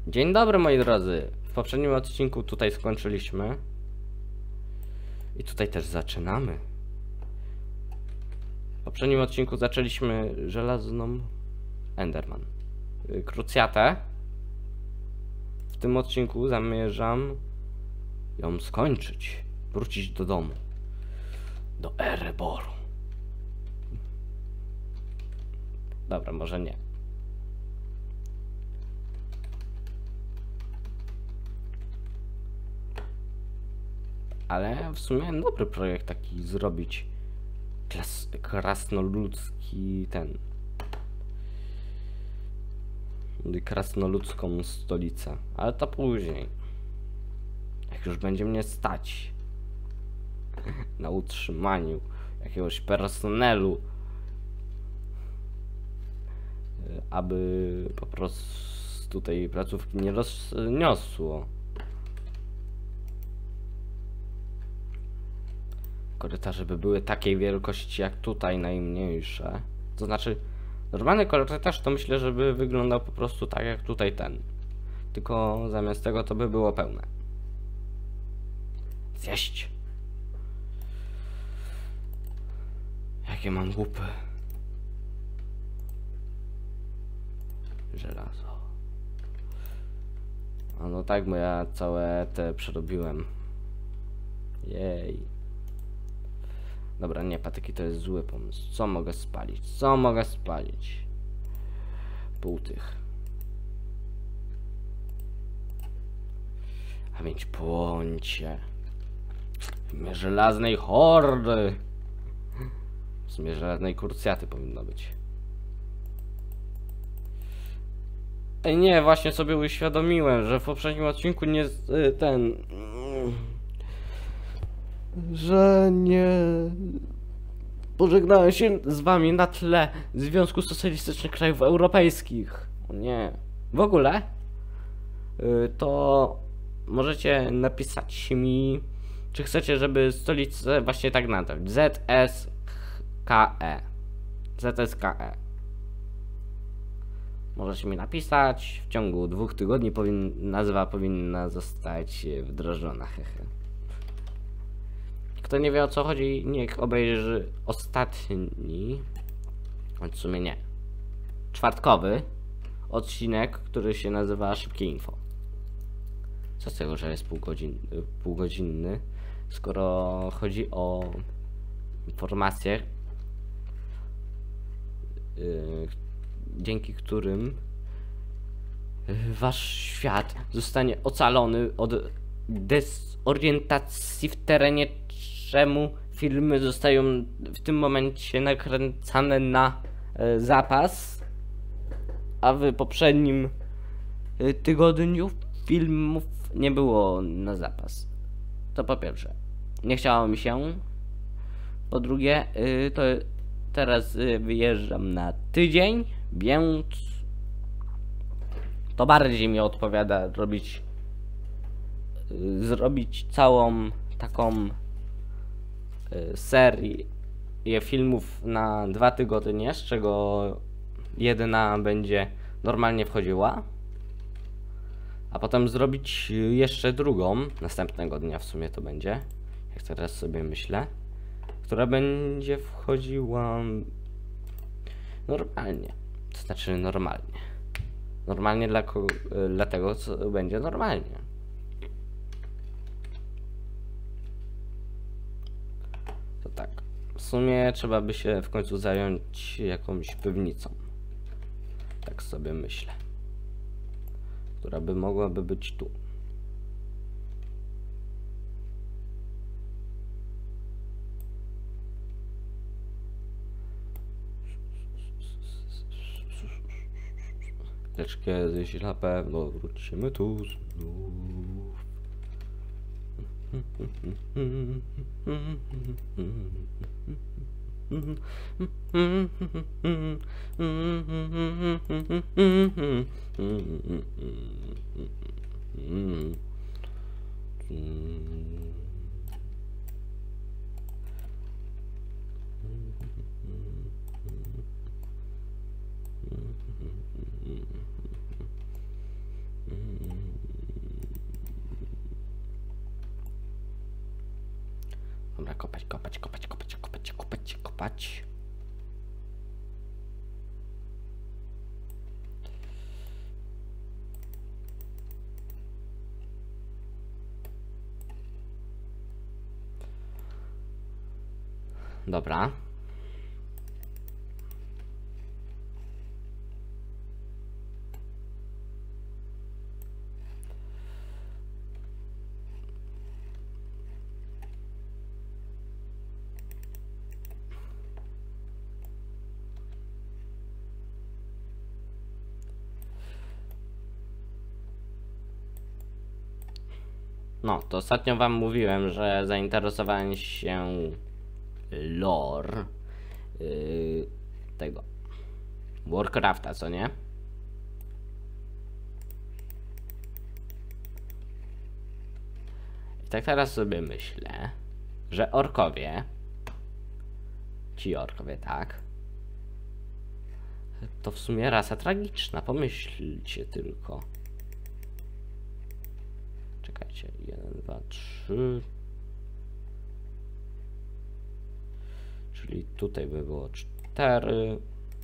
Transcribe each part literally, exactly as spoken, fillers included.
Dzień dobry, moi drodzy. W poprzednim odcinku tutaj skończyliśmy. I tutaj też zaczynamy. W poprzednim odcinku zaczęliśmy żelazną Enderman. Krucjatę. W tym odcinku zamierzam ją skończyć. Wrócić do domu. Do Ereboru. Dobra, może nie. Ale w sumie dobry projekt taki zrobić. Klas krasnoludzki ten. Krasnoludzką stolicę. Ale to później. Jak już będzie mnie stać na utrzymaniu jakiegoś personelu, aby po prostu tej placówki nie rozniosło. Korytarze by były takiej wielkości jak tutaj, najmniejsze. To znaczy, normalny korytarz to myślę, że by wyglądał po prostu tak jak tutaj ten. Tylko zamiast tego to by było pełne. Zjeść. Jakie mam głupy. Żelazo. A no tak, bo ja całe te przerobiłem. Jej. Dobra, nie, patyki to jest zły pomysł. Co mogę spalić? Co mogę spalić? Pół tych. A więc płońcie. W sumie żelaznej hordy. W sumie żelaznej kurcjaty powinno być. Ej, nie, właśnie sobie uświadomiłem, że w poprzednim odcinku nie ten... że nie pożegnałem się z wami na tle Związku Socjalistycznych Krajów Europejskich. O nie. W ogóle to możecie napisać mi, czy chcecie, żeby stolicę właśnie tak nazwać. Z S K E. Z S K E. Możecie mi napisać. W ciągu dwóch tygodni powin nazwa powinna zostać wdrożona. Kto nie wie, o co chodzi, niech obejrzy ostatni, choć w sumie nie, czwartkowy odcinek, który się nazywa Szybkie Info. Co z tego, że jest półgodzin, półgodzinny, skoro chodzi o informacje, yy, dzięki którym wasz świat zostanie ocalony od dezorientacji w terenie, czemu filmy zostają w tym momencie nakręcane na e, zapas, a w poprzednim e, tygodniu filmów nie było na zapas. To po pierwsze, nie chciało mi się. Po drugie, e, to teraz e, wyjeżdżam na tydzień, więc to bardziej mi odpowiada robić e, zrobić całą taką serię filmów na dwa tygodnie, z czego jedna będzie normalnie wchodziła, a potem zrobić jeszcze drugą następnego dnia, w sumie to będzie, jak teraz sobie myślę, która będzie wchodziła normalnie, to znaczy normalnie normalnie dla, dla tego, co będzie normalnie. Tak, w sumie trzeba by się w końcu zająć jakąś piwnicą. Tak sobie myślę. Która by mogłaby być tu. Lecz kiedyś na pewno wrócimy tu znów. Dobra, kopać, kopać, kopać, kopać, kopać, kopać, kopać. Dobra. No, to ostatnio wam mówiłem, że zainteresowałem się lore yy, tego Warcrafta, co nie? I tak teraz sobie myślę, że orkowie, ci orkowie, tak, to w sumie rasa tragiczna, pomyślcie tylko. Czekajcie, jeden, dwa, trzy. Czyli tutaj by było cztery.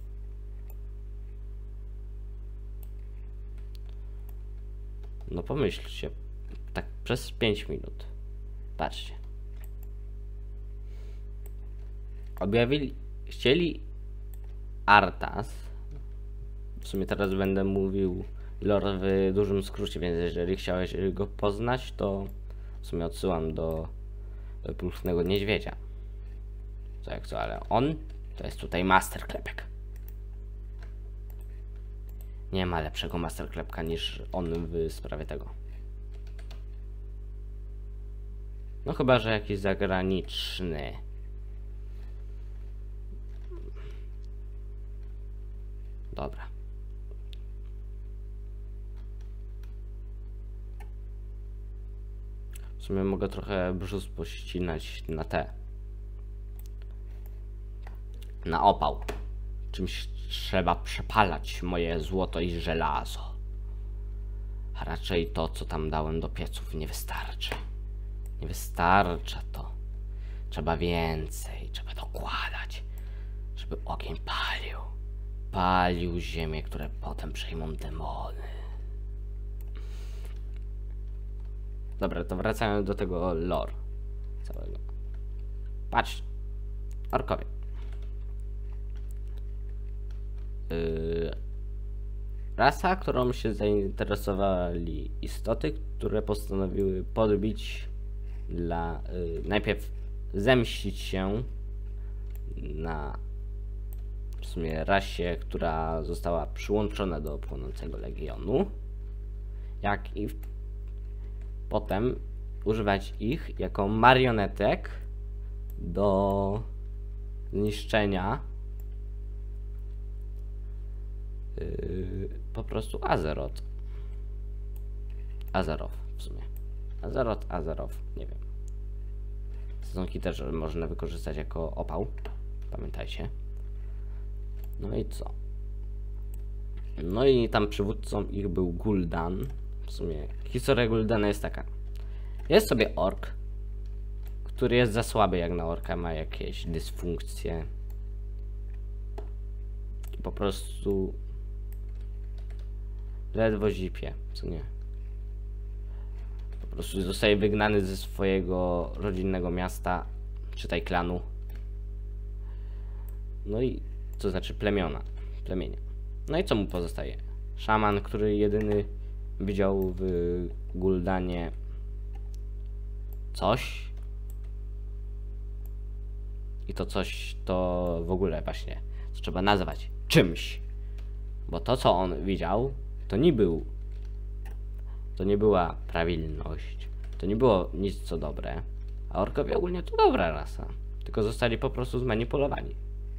No pomyślcie, tak przez pięć minut. Patrzcie. Objawili, chcieli Arthas. W sumie teraz będę mówił lore w dużym skrócie, więc jeżeli chciałeś go poznać, to w sumie odsyłam do Pulchnego Niedźwiedzia. Co jak co, ale on to jest tutaj master klepek. Nie ma lepszego master klepka niż on w sprawie tego. No chyba, że jakiś zagraniczny. Dobra. W sumie mogę trochę brzus pościnać na te. Na opał. Czymś trzeba przepalać moje złoto i żelazo. A raczej to, co tam dałem do pieców, nie wystarczy. Nie wystarcza to. Trzeba więcej, trzeba dokładać, żeby ogień palił. Palił ziemię, które potem przejmą demony. Dobra, to wracając do tego lore całego. Patrz, orkowie. Yy, rasa, którą się zainteresowali istoty, które postanowiły podbić dla... Yy, najpierw zemścić się na w sumie rasie, która została przyłączona do płonącego legionu, jak i w, potem używać ich jako marionetek do zniszczenia yy, po prostu Azeroth. Azeroth w sumie. Azeroth, Azeroth, nie wiem. Sezonki też można wykorzystać jako opał. Pamiętajcie. No i co? No i tam przywódcą ich był Gul'dan. W sumie historia Gul'dana jest taka. Jest sobie ork, który jest za słaby jak na orka, ma jakieś dysfunkcje. I po prostu ledwo zipie, co nie? Po prostu zostaje wygnany ze swojego rodzinnego miasta, czytaj klanu. No i co znaczy plemiona, plemienia. No i co mu pozostaje? Szaman, który jedyny widział w Gul'danie coś. I to coś to w ogóle właśnie co trzeba nazwać czymś. Bo to, co on widział, to nie był to nie była prawilność. To nie było nic co dobre. A orkowie ogólnie to dobra rasa. Tylko zostali po prostu zmanipulowani.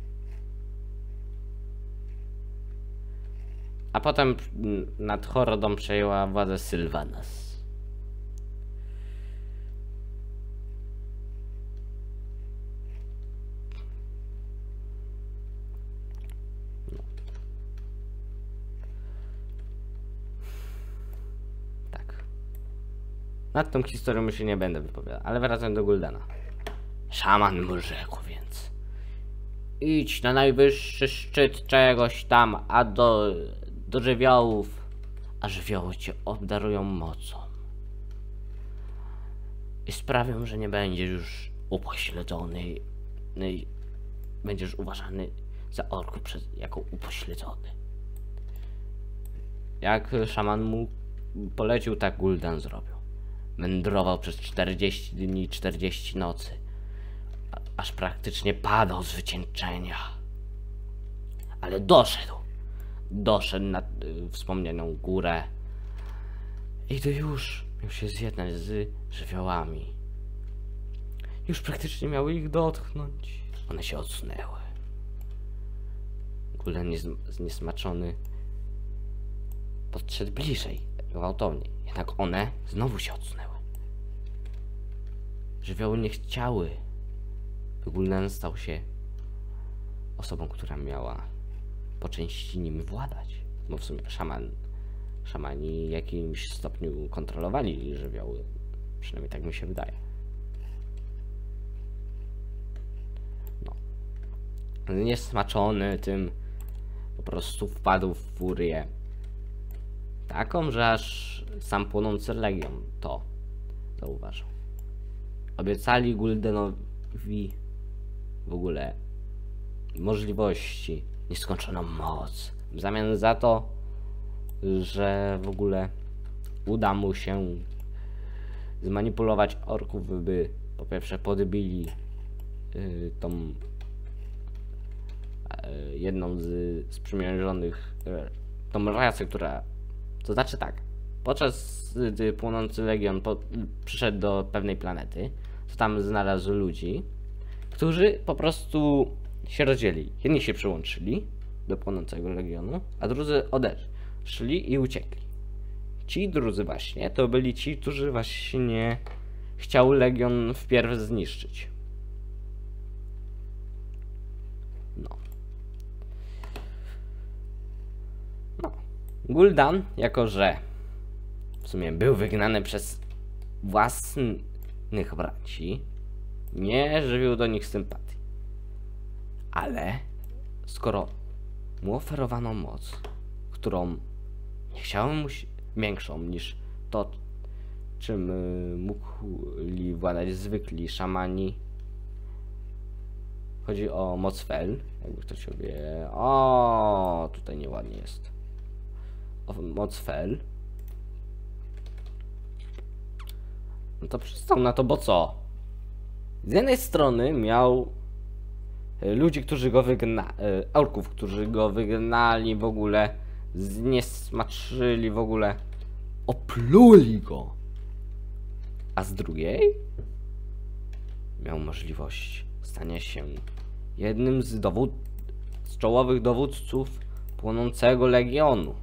A potem nad Horodą przejęła władzę Sylvanas. No. Tak. Nad tą historią się nie będę wypowiadał, ale wracam do Gul'dana. Szaman mu rzekł więc: idź na najwyższy szczyt czegoś tam, a do, do żywiołów, a żywioły cię obdarują mocą i sprawią, że nie będziesz już upośledzony, no i będziesz uważany za orku przez, jako upośledzony. Jak szaman mu polecił, tak Gul'dan zrobił. Wędrował przez czterdzieści dni, czterdzieści nocy, aż praktycznie padał z wycieńczenia. Ale doszedł. Doszedł na y, wspomnianą górę i to już miał się zjednać z żywiołami. Już praktycznie miały ich dotknąć. One się odsunęły. Gul'dan zniesmaczony podszedł bliżej, gwałtownie. Jednak one znowu się odsunęły. Żywioły nie chciały, by Gul'dan stał się osobą, która miała po części nimi władać. Bo w sumie szaman, szamani w jakimś stopniu kontrolowali żywioły. Przynajmniej tak mi się wydaje. No. Niesmaczony tym po prostu wpadł w furię taką, że aż sam płonący legion to zauważył. Obiecali Gul'danowi w ogóle możliwości, nieskończoną moc, w zamian za to, że w ogóle uda mu się zmanipulować orków, by po pierwsze podbili yy, tą yy, jedną z sprzymierzonych, yy, tą rasę, która, to znaczy tak, podczas gdy płonący legion po, przyszedł do pewnej planety, to tam znalazł ludzi, którzy po prostu się rozdzielili. Jedni się przyłączyli do płonącego legionu, a drudzy odeszli i uciekli. Ci drudzy właśnie to byli ci, którzy właśnie chciał legion wpierw zniszczyć. No. No. Gul'dan, jako że w sumie był wygnany przez własnych braci, nie żywił do nich sympatii. Ale skoro mu oferowano moc, którą nie chciałem mu większą niż to, czym y, mogli władać zwykli szamani. Chodzi o moc Fel, jakby ktoś sobie... O, tutaj nieładnie jest. O moc Fel. No to przystał na to, bo co? Z jednej strony miał ludzi, którzy go wygnali, orków, którzy go wygnali w ogóle, zniesmaczyli w ogóle, opluli go. A z drugiej miał możliwość stania się jednym z dowód z czołowych dowódców płonącego legionu.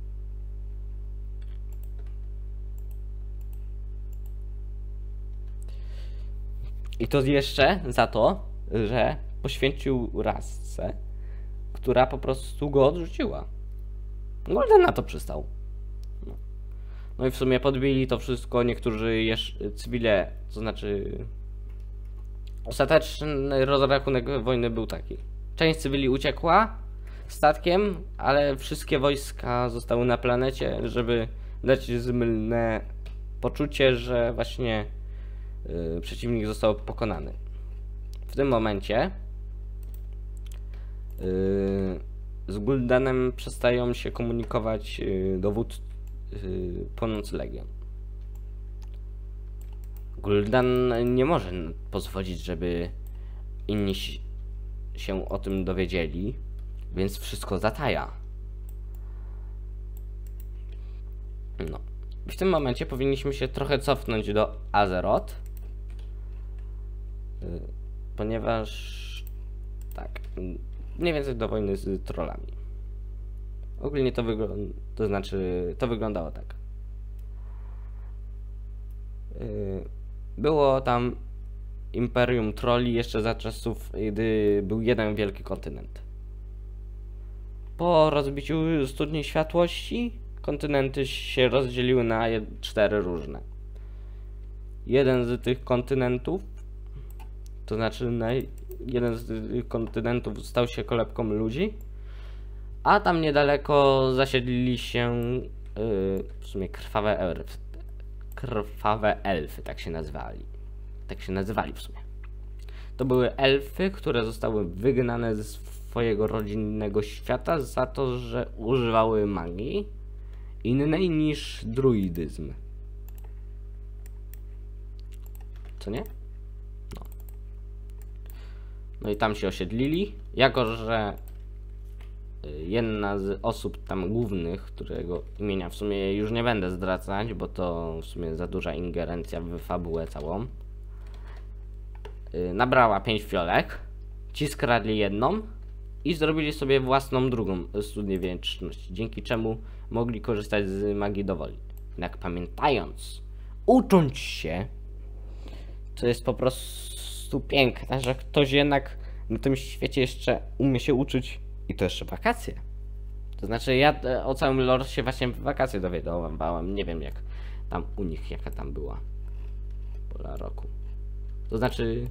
I to jeszcze za to, że poświęcił rasce, która po prostu go odrzuciła. Gul'dan na to przystał. No. no i w sumie podbili to wszystko niektórzy jeszcze cywile, to znaczy ostateczny rozrachunek wojny był taki. Część cywili uciekła statkiem, ale wszystkie wojska zostały na planecie, żeby dać zmylne poczucie, że właśnie yy, przeciwnik został pokonany. W tym momencie yy, z Gul'danem przestają się komunikować yy, dowód yy, płonący legion. Gul'dan nie może pozwolić, żeby inni się o tym dowiedzieli, więc wszystko zataja. No. W tym momencie powinniśmy się trochę cofnąć do Azeroth, yy, ponieważ tak, mniej więcej do wojny z trollami. Ogólnie to wygląda, to znaczy, to wyglądało tak. Yy, było tam Imperium Trolli jeszcze za czasów, gdy był jeden wielki kontynent. Po rozbiciu Studni Światłości kontynenty się rozdzieliły na cztery różne. Jeden z tych kontynentów To znaczy na jeden z kontynentów stał się kolebką ludzi, a tam niedaleko zasiedlili się yy, w sumie krwawe elfy. Krwawe elfy, tak się nazywali. Tak się nazywali w sumie. To były elfy, które zostały wygnane ze swojego rodzinnego świata za to, że używały magii innej niż druidyzm. Co nie? No. No i tam się osiedlili, jako że jedna z osób tam głównych, którego imienia w sumie już nie będę zdradzać, bo to w sumie za duża ingerencja w fabułę całą, nabrała pięć fiolek, ci skradli jedną i zrobili sobie własną drugą studnię wieczności, dzięki czemu mogli korzystać z magii dowoli. Jednak pamiętając, ucząc się, to jest po prostu piękne, że ktoś jednak na tym świecie jeszcze umie się uczyć i to jeszcze wakacje. To znaczy ja o całym lore się właśnie w wakacje dowiadywałem, nie wiem jak tam u nich, jaka tam była pola roku. To znaczy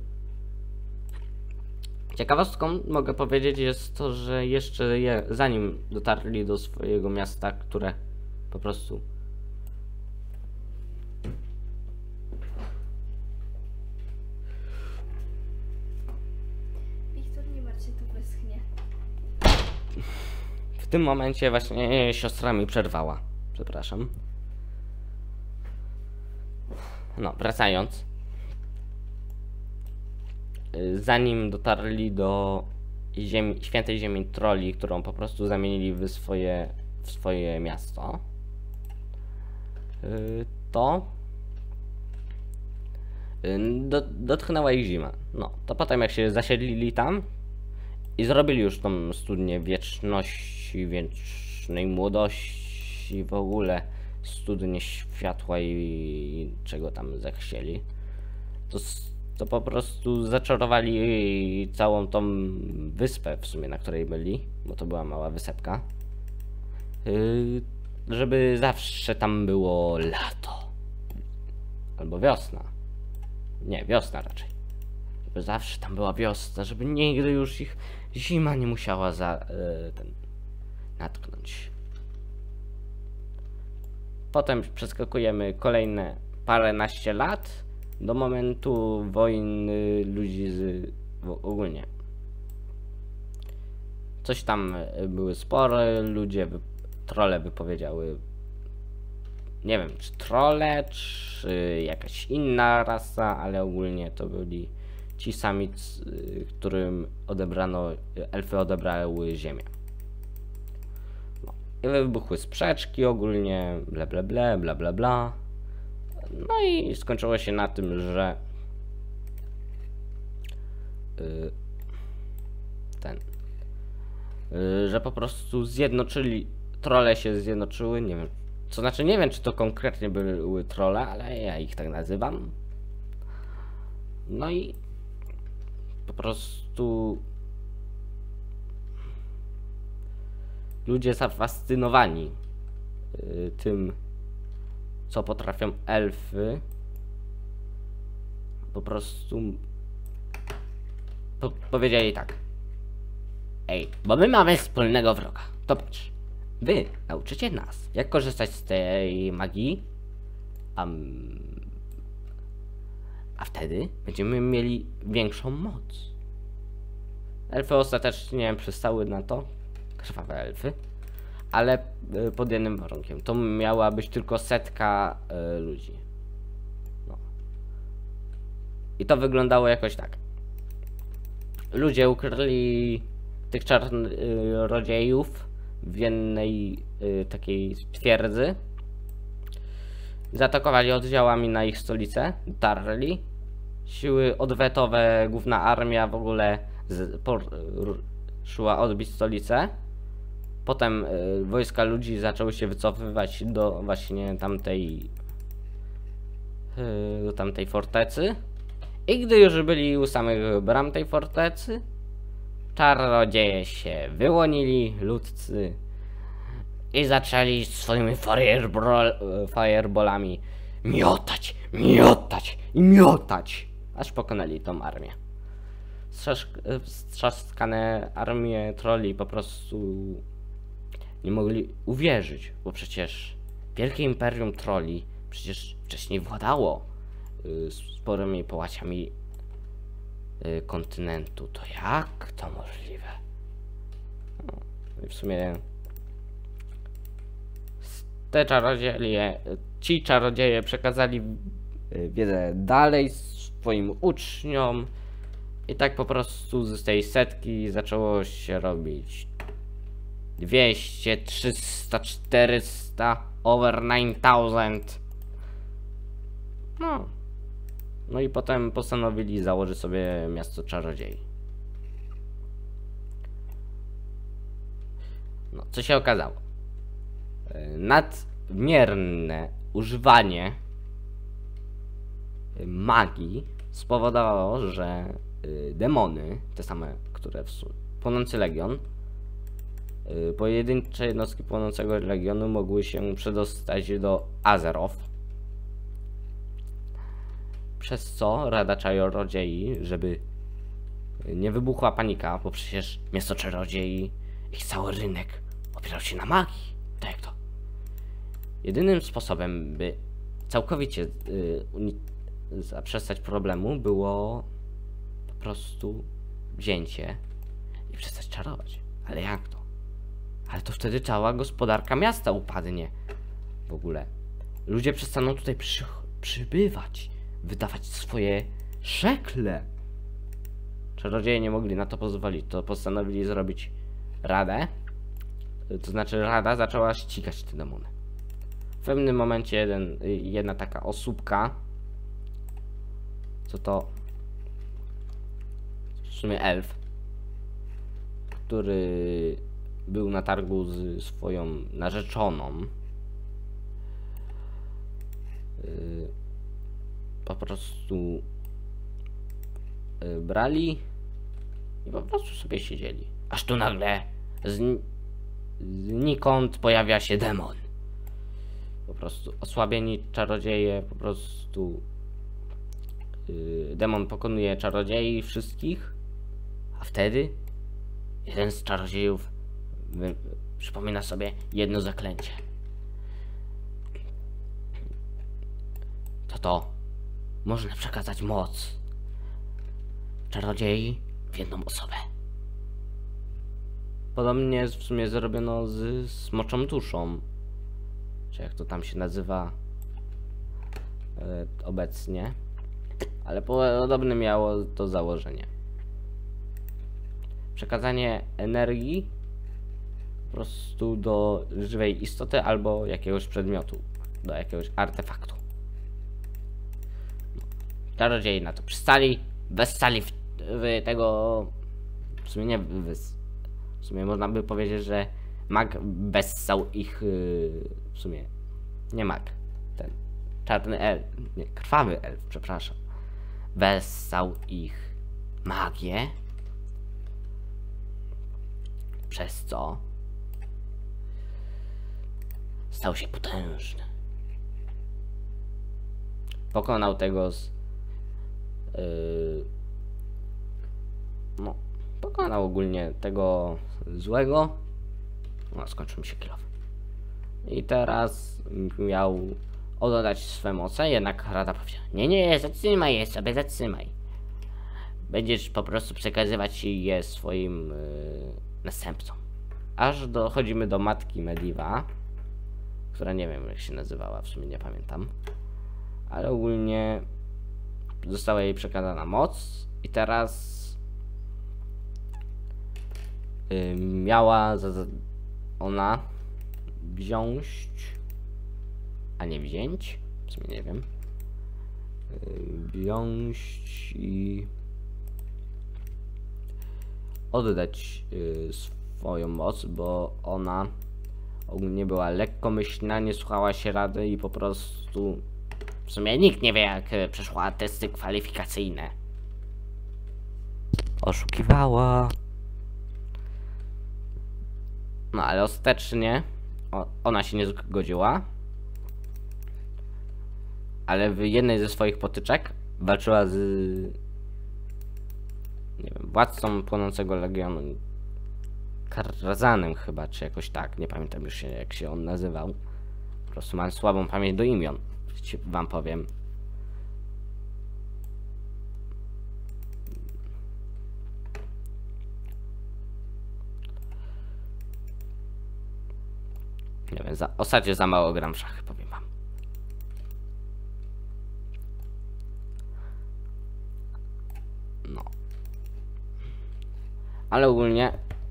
ciekawostką mogę powiedzieć jest to, że jeszcze je, zanim dotarli do swojego miasta, które po prostu Wiktor, nie martw się, to wyschnie. W tym momencie właśnie siostra mi przerwała. Przepraszam. No, wracając. Zanim dotarli do ziemi, świętej ziemi troli, którą po prostu zamienili w swoje, w swoje miasto, to do, dotknęła ich zima. No, to potem jak się zasiedlili tam i zrobili już tą studnię wieczności, wiecznej młodości, w ogóle studnię światła i, i czego tam zechcieli, to to po prostu zaczarowali całą tą wyspę w sumie, na której byli, bo to była mała wysepka, yy, żeby zawsze tam było lato. Albo wiosna. Nie, wiosna raczej. Żeby zawsze tam była wiosna, żeby nigdy już ich zima nie musiała za yy, ten natknąć. Potem przeskakujemy kolejne paręnaście lat do momentu wojny ludzi z... ogólnie. Coś tam były spory, ludzie, wy, trolle wypowiedziały... Nie wiem, czy trolle, czy jakaś inna rasa, ale ogólnie to byli ci sami, którym odebrano, elfy odebrały ziemię. No. I wybuchły sprzeczki ogólnie, ble ble ble, bla bla bla. No i skończyło się na tym, że yy, ten, yy, że po prostu zjednoczyli, trolle się zjednoczyły, nie wiem, co znaczy nie wiem, czy to konkretnie były trolle, ale ja ich tak nazywam. No i po prostu ludzie zafascynowani yy, tym, co potrafią elfy, po prostu po powiedzieli tak: ej, bo my mamy wspólnego wroga, to patrz, wy nauczycie nas, jak korzystać z tej magii, a, a wtedy będziemy mieli większą moc. Elfy ostatecznie przystały na to, krwawe elfy, ale pod jednym warunkiem. To miała być tylko setka y, ludzi. No. I to wyglądało jakoś tak. Ludzie ukryli tych czarnodziejów w jednej y, takiej twierdzy. Zaatakowali oddziałami na ich stolicę. Dotarli. Siły odwetowe, główna armia w ogóle z, por, r, szła odbić stolicę. Potem y, wojska ludzi zaczęły się wycofywać do właśnie tamtej y, do tamtej fortecy. I gdy już byli u samych bram tej fortecy, czarodzieje się wyłonili, ludcy, i zaczęli swoimi fireball, fireballami miotać, miotać i miotać, aż pokonali tą armię. strzaskane armie trolli po prostu nie mogli uwierzyć, bo przecież wielkie imperium trolli przecież wcześniej władało y, sporymi połaciami y, kontynentu. To jak to możliwe? No, i w sumie te czarodzieje, ci czarodzieje przekazali y, wiedzę dalej swoim uczniom i tak po prostu z tej setki zaczęło się robić dwieście, trzysta, czterysta, over nine thousand. No. No i potem postanowili założyć sobie miasto czarodziei. No, co się okazało? Nadmierne używanie magii spowodowało, że demony, te same, które w Płonący Legion, pojedyncze jednostki Płonącego Legionu mogły się przedostać do Azeroth. Przez co Rada Czarodziei, żeby nie wybuchła panika, bo przecież miasto czarodziei, ich cały rynek opierał się na magii. Tak jak to? Jedynym sposobem, by całkowicie yy, zaprzestać problemu, było po prostu wzięcie i przestać czarować. Ale jak to? Ale to wtedy cała gospodarka miasta upadnie. W ogóle ludzie przestaną tutaj przy, przybywać, wydawać swoje szekle. Czarodzieje nie mogli na to pozwolić, to postanowili zrobić radę. To znaczy rada zaczęła ścigać te demony. W pewnym momencie jeden, jedna taka osóbka, co to w sumie elf, który był na targu z swoją narzeczoną, yy, po prostu yy, brali i po prostu sobie siedzieli. Aż tu nagle z, znikąd pojawia się demon. Po prostu osłabieni czarodzieje, po prostu yy, demon pokonuje czarodziei wszystkich, a wtedy jeden z czarodziejów wy, przypomina sobie jedno zaklęcie. To to można przekazać moc czarodziei w jedną osobę. Podobnie w sumie zrobiono z smoczą duszą, czy jak to tam się nazywa e, obecnie, ale podobne miało to założenie. Przekazanie energii po prostu do żywej istoty albo jakiegoś przedmiotu, do jakiegoś artefaktu. Czarodziej na to przystali, wessali w, w tego, w sumie nie w, w sumie można by powiedzieć, że mag wessał ich, w sumie nie mag, ten czarny elf, nie, krwawy elf, przepraszam, wessał ich magię, przez co stał się potężny. Pokonał tego z yy, no, pokonał ogólnie tego złego. No, skończył mi się kill off. I teraz miał oddać swe moce, jednak rada powiedziała: nie, nie, zatrzymaj je sobie, zatrzymaj. Będziesz po prostu przekazywać je swoim yy, następcom. Aż dochodzimy do matki Medivh, która nie wiem jak się nazywała, w sumie nie pamiętam. Ale ogólnie została jej przekazana moc i teraz yy, miała za, za, ona wziąć, a nie wziąć, w sumie nie wiem, yy, wziąć i oddać yy, swoją moc, bo ona ogólnie była lekkomyślna, nie słuchała się rady i po prostu w sumie nikt nie wie jak przeszła testy kwalifikacyjne. Oszukiwała. No ale ostatecznie o, ona się nie zgodziła, ale w jednej ze swoich potyczek walczyła z, nie wiem, władcą płonącego legionu, Karzanem chyba, czy jakoś tak, nie pamiętam już się, jak się on nazywał. Po prostu mam słabą pamięć do imion, wam powiem. Nie wiem, za, ostatnio za mało gram w szachy, powiem wam. No. Ale ogólnie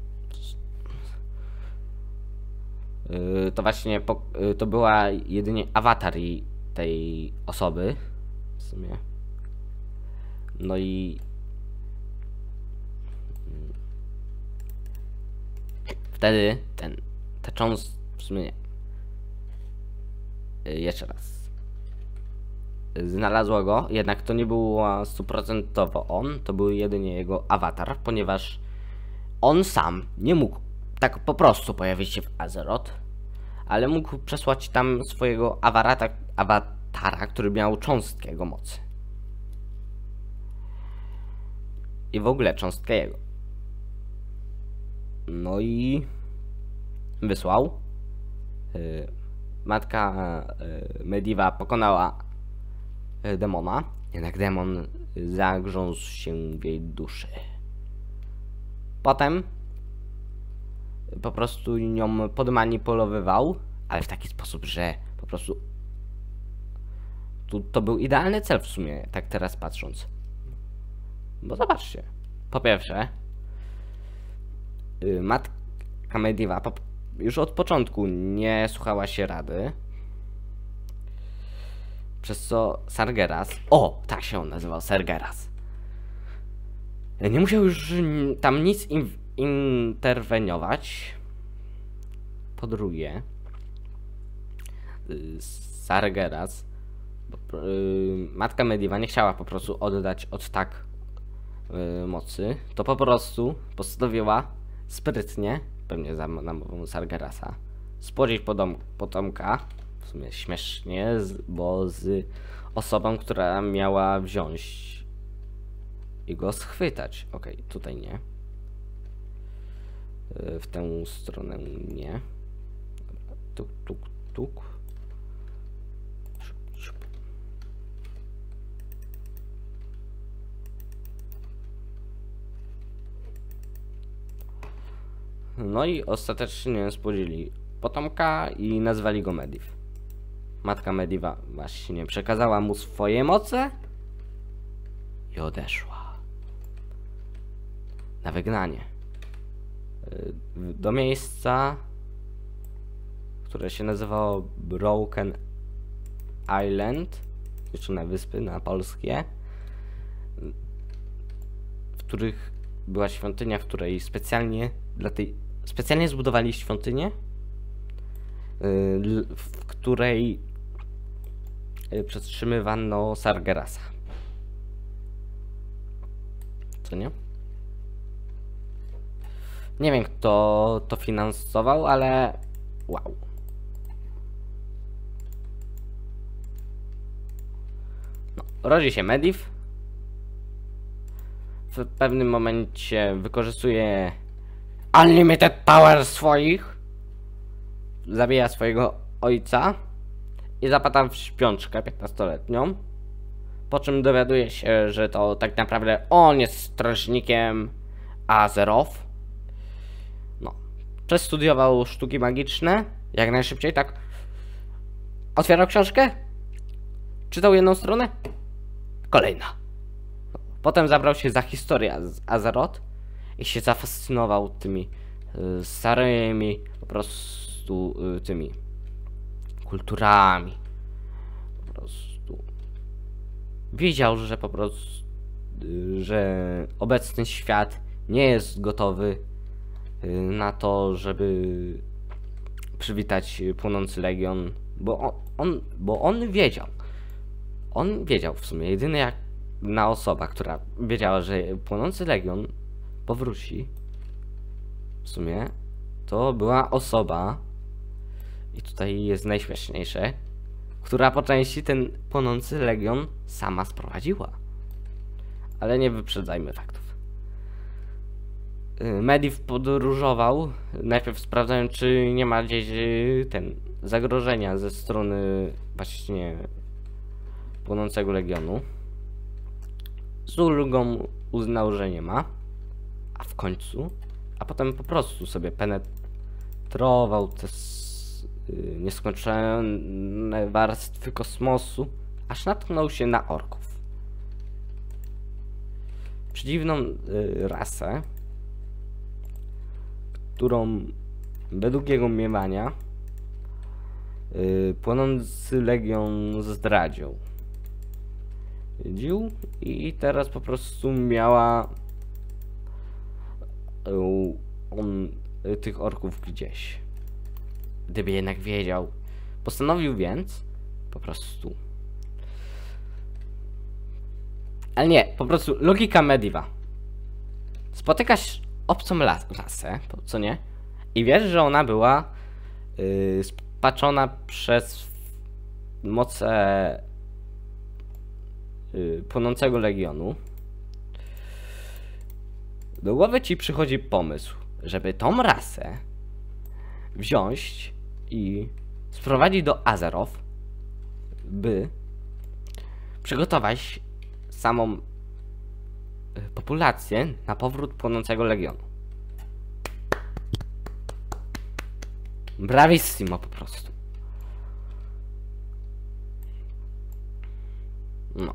yy, to właśnie po, yy, to była jedynie awatar i tej osoby w sumie. No i wtedy ten te cząst w sumie nie. Yy, jeszcze raz. Znalazło go, jednak to nie było stuprocentowo on, to był jedynie jego awatar, ponieważ on sam nie mógł tak po prostu pojawić się w Azeroth, ale mógł przesłać tam swojego awatara, awatara, który miał cząstkę jego mocy. I w ogóle cząstkę jego. No i wysłał. Yy, matka yy, Medivh pokonała yy, demona, jednak demon zagrzązł się w jej duszy. Potem po prostu nią podmanipulowywał, ale w taki sposób, że po prostu tu, to był idealny cel w sumie, tak teraz patrząc. Bo zobaczcie, po pierwsze yy, matka Medivh po, już od początku nie słuchała się rady, przez co Sargeras, o, tak się on nazywał, Sargeras, nie musiał już tam nic in, interweniować. Po drugie, yy, Sargeras, yy, matka Medivh nie chciała po prostu oddać od tak yy, mocy, to po prostu postanowiła sprytnie, pewnie za namową Sargerasa, spłodzić podom potomka, w sumie śmiesznie, z, bo z osobą, która miała wziąć i go schwytać. Okej, okay, tutaj nie. Yy, w tę stronę nie. Dobra, tuk, tuk, tuk. Szup, szup. No i ostatecznie spłodzili potomka i nazwali go Medivh. Matka Medivh właśnie przekazała mu swoje moce i odeszła na wygnanie do miejsca, które się nazywało Broken Island, jeszcze na wyspy, na polskie, w których była świątynia, w której specjalnie dla tej specjalnie zbudowali świątynię, w której przetrzymywano Sargerasa. Co nie? Nie wiem, kto to finansował, ale wow. No, rodzi się Medivh. W pewnym momencie wykorzystuje Unlimited Power swoich. Zabija swojego ojca i zapada w śpiączkę piętnastoletnią. Po czym dowiaduje się, że to tak naprawdę on jest strażnikiem Azeroth. No. Przestudiował sztuki magiczne jak najszybciej, tak. Otwierał książkę, czytał jedną stronę, kolejna. Potem zabrał się za historię z Azeroth i się zafascynował tymi y, starymi po prostu y, tymi kulturami. Po prostu wiedział, że po prostu y, że obecny świat nie jest gotowy y, na to, żeby przywitać płonący legion, bo on, on, bo on wiedział. On wiedział w sumie, jedyny jak na osoba, która wiedziała, że płonący legion powróci, w sumie to była osoba, i tutaj jest najśmieszniejsze, która po części ten płonący legion sama sprowadziła. Ale nie wyprzedzajmy faktów. y, Medivh podróżował, najpierw sprawdzając, czy nie ma gdzieś y, ten zagrożenia ze strony właśnie płonącego legionu. Z ulgą uznał, że nie ma, a w końcu, a potem po prostu sobie penetrował te s- y, nieskończone warstwy kosmosu, aż natknął się na orków. Przedziwną y, rasę, którą według jego mniemania y, płonący legion zdradził. Dził i teraz po prostu miała y, on y, tych orków gdzieś. Gdyby jednak wiedział, postanowił więc po prostu. Ale nie, po prostu logika Medivha. Spotykasz obcą las rasę, co nie? I wiesz, że ona była yy, spaczona przez moce yy, płonącego legionu. Do głowy ci przychodzi pomysł, żeby tą rasę wziąć i sprowadzić do Azeroth, by przygotować samą populację na powrót płonącego legionu. Bravissimo po prostu. No.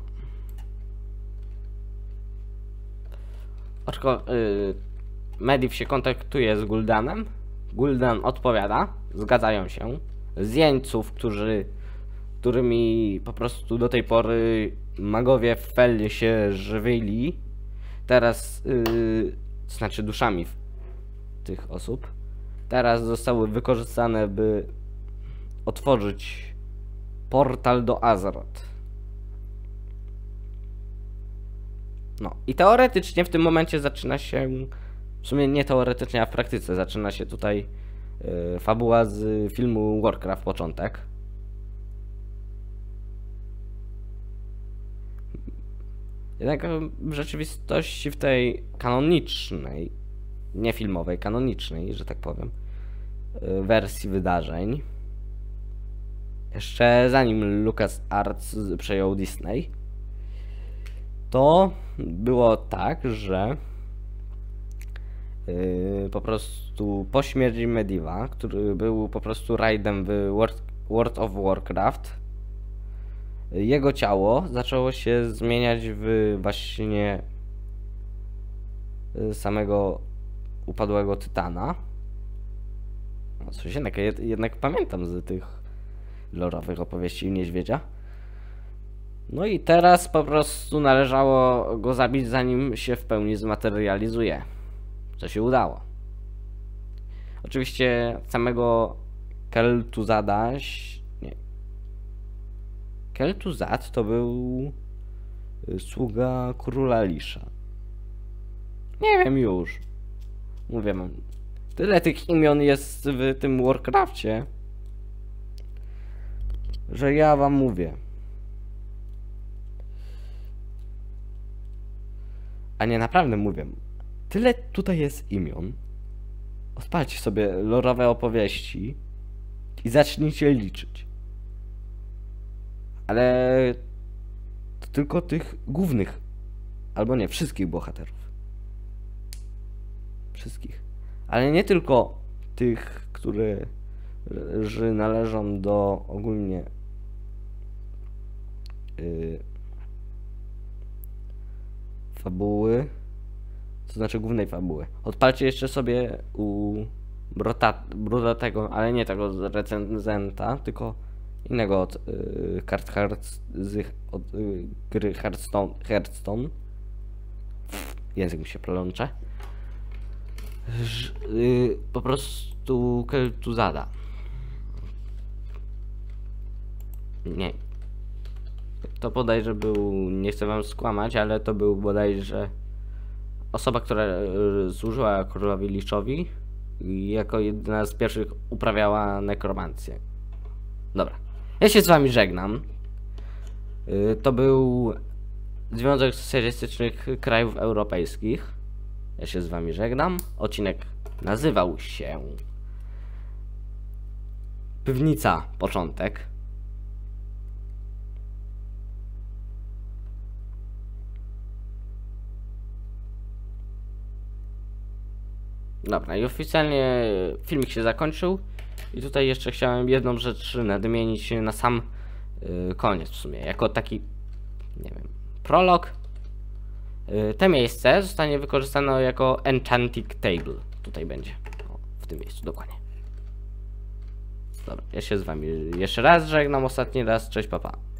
Oczko, yy, Medivh się kontaktuje z Gul'danem. Gul'dan odpowiada, zgadzają się. Z jeńców, którzy, którymi po prostu do tej pory magowie w Fel się żywili, teraz, yy, to znaczy duszami tych osób, teraz zostały wykorzystane, by otworzyć portal do Azeroth. No i teoretycznie w tym momencie zaczyna się, w sumie nie teoretycznie, a w praktyce zaczyna się tutaj yy, fabuła z filmu Warcraft początek. Jednak w rzeczywistości w tej kanonicznej, nie filmowej, kanonicznej, że tak powiem, yy, wersji wydarzeń, jeszcze zanim LucasArts przejął Disney, to było tak, że yy, po prostu po śmierci Medivha, który był po prostu rajdem w World, World of Warcraft, jego ciało zaczęło się zmieniać w właśnie samego upadłego Tytana. No coś jednak, jednak pamiętam z tych lorowych opowieści Niedźwiedzia. No i teraz po prostu należało go zabić, zanim się w pełni zmaterializuje. Co się udało. Oczywiście samego Kel'Thuzada... Nie. Kel'Thuzad to był sługa króla Lisha. Nie wiem już. Mówię, mam tyle tych imion jest w tym Warcrafcie, że ja wam mówię. A nie, naprawdę mówię. Tyle tutaj jest imion. Odpalcie sobie lorowe opowieści i zacznijcie liczyć. Ale to tylko tych głównych, albo nie, wszystkich bohaterów. Wszystkich. Ale nie tylko tych, które że należą do ogólnie yy, fabuły, to znaczy głównej fabuły. Odpalcie jeszcze sobie u Brota, Brudatego, ale nie tego z recenzenta, tylko innego od y, kart Hearts, z, od y, gry Hearthstone, Hearthstone. Język mi się plącze. Ż, y, po prostu Kel'Thuzada. Nie. To bodajże był, nie chcę wam skłamać, ale to był bodajże osoba, która y, służyła królowi Lishowi i jako jedna z pierwszych uprawiała nekromancję. Dobra. Ja się z wami żegnam. Y, to był Związek Socjalistycznych Krajów Europejskich. Ja się z wami żegnam. Odcinek nazywał się Piwnica, początek. Dobra, i oficjalnie filmik się zakończył. I tutaj jeszcze chciałem jedną rzecz nadmienić na sam yy, koniec w sumie. Jako taki, nie wiem, prolog. Yy, te miejsce zostanie wykorzystane jako Enchanting Table. Tutaj będzie. O, w tym miejscu, dokładnie. Dobra, ja się z wami jeszcze raz żegnam, ostatni raz. Cześć, papa.